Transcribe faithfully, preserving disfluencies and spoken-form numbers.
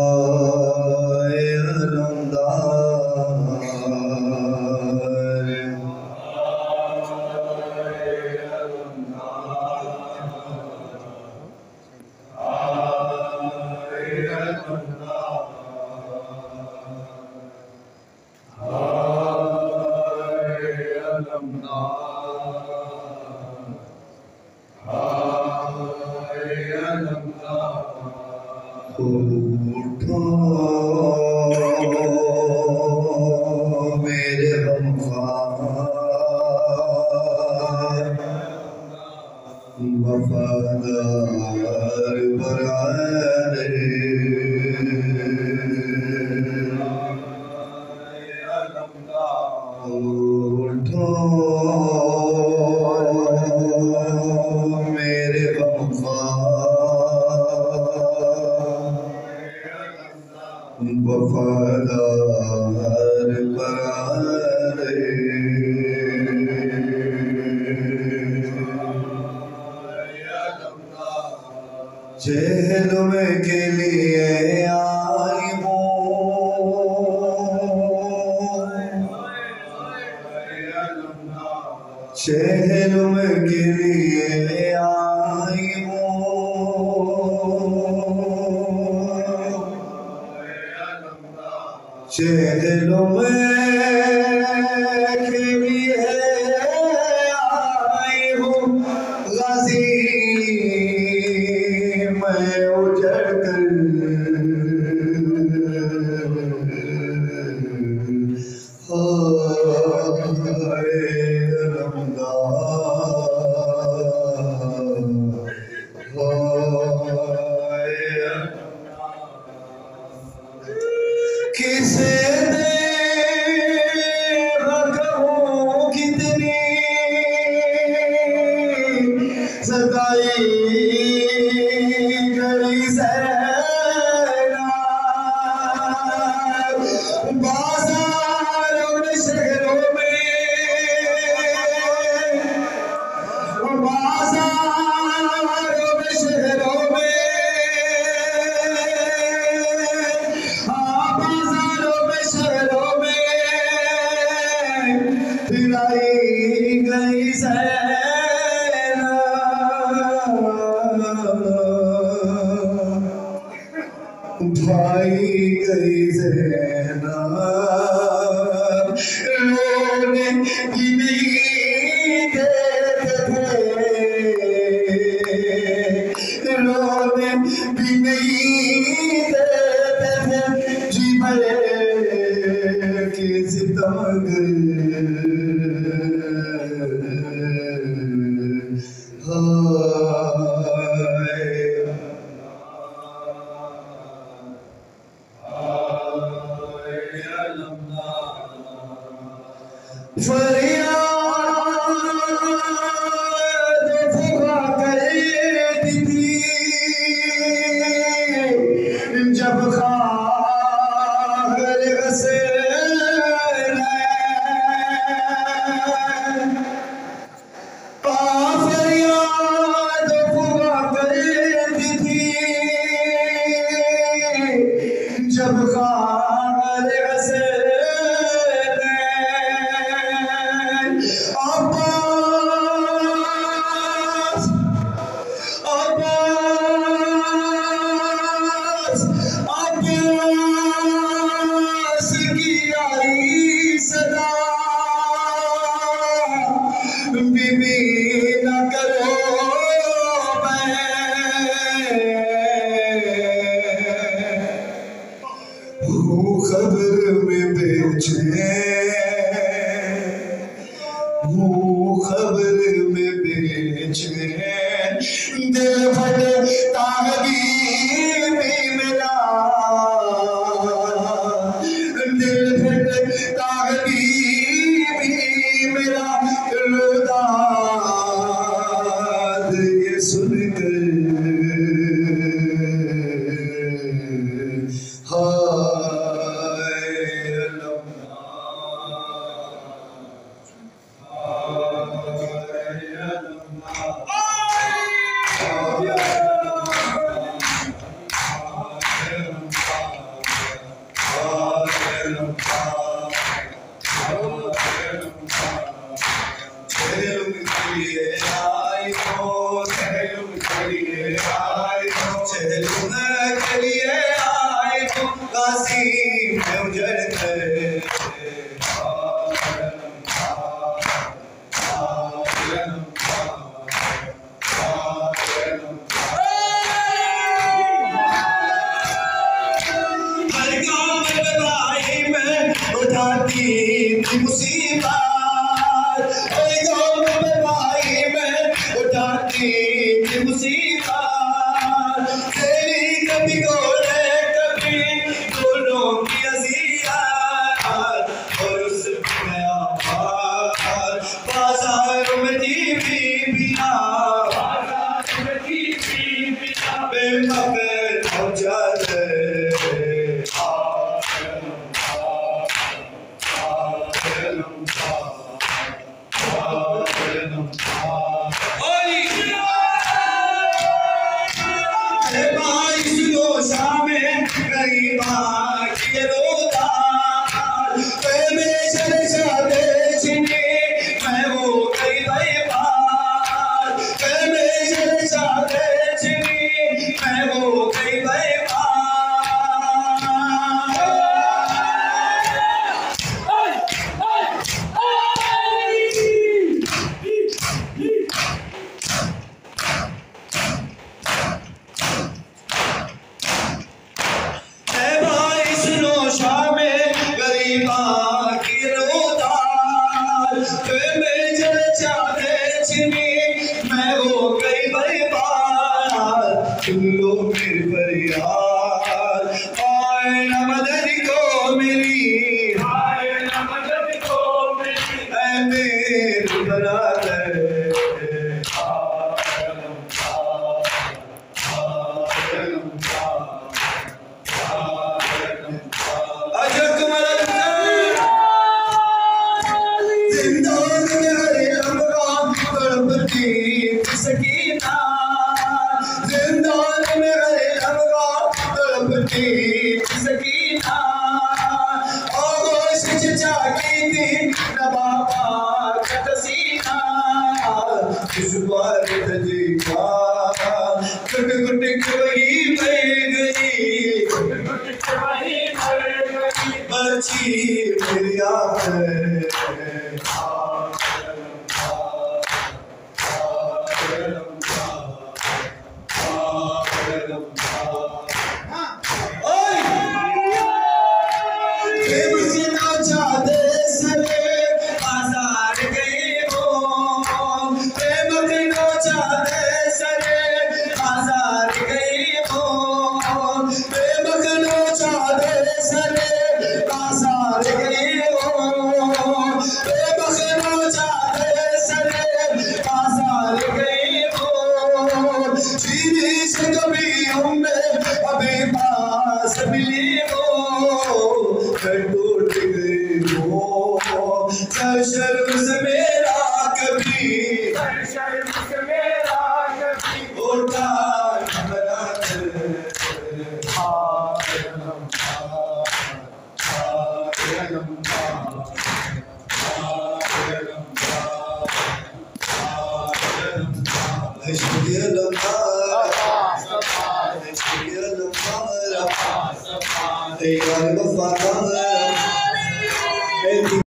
चेहरों के लिए आई चेहरों के लिए आई चेहरों के लिए आई हूँ गाजी मैं उजड़ कर किसे कितनी सताई गई सैना बाजारों में शहरों में बाजारों में शहरों में फिराई गई सैना भाई गई सैना रोने भी नहीं देते थे रोने भी नहीं देते थे जी भरे के सितम फरियाद फुका करती थी जब खागर से फरियाद फुका करती थी जब खागर से अब्बास अब्बास अब्बास की आई सदा बीबी न करो मैं हूँ खबर में बेचैन खबर में बेचैन दिल फटता भी मेरा दिल फटता भी मेरा रुदाद ये सुनकर हाय की मुसीबत, ओए गम में भाई मैं उठाती थी मुसीबत, तेरी कभी गोले कभी दोनों की अज़ियत, और उस में आवाज़ बाज़ारों में थी बीबियाँ, बाज़ारों में थी बीबियाँ बेमगर हो जाते। सुन लो मेरी फरियाद, आए ना मदद को मेरी, आए ना मदद को मेरी, ऐ मेरे बरादर। जिंदान में हरे लम्हा तड़पती सकीना, जिंदान में हरे लम्हा तड़पती सकीना, आगोश जागी थी नवाबा का तसीना, इस बार तजीबा गुट गुट के वही बह गई, गुट गुट के वही बह गई, बची मेरी आँखें। अभी पास मिली हो टूट गई हो, शर्म से मेरा कभी, शर्म से मेरा कभी उठा मेरा दिल। Hey,